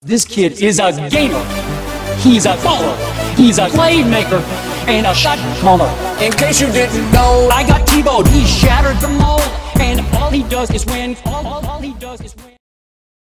This kid is a gamer. He's a baller. He's a playmaker and a shot caller. In case you didn't know, I got Tebow. He shattered the mold, and all he does is win. All he does is win.